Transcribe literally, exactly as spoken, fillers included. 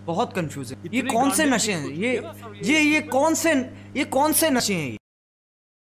बहुत कंफ्यूजिंग। ये इतने कौन से गांडे नशे हैं? चीज़ ये होती है ना सब ये ये कौन से ये कौन से नशे हैं?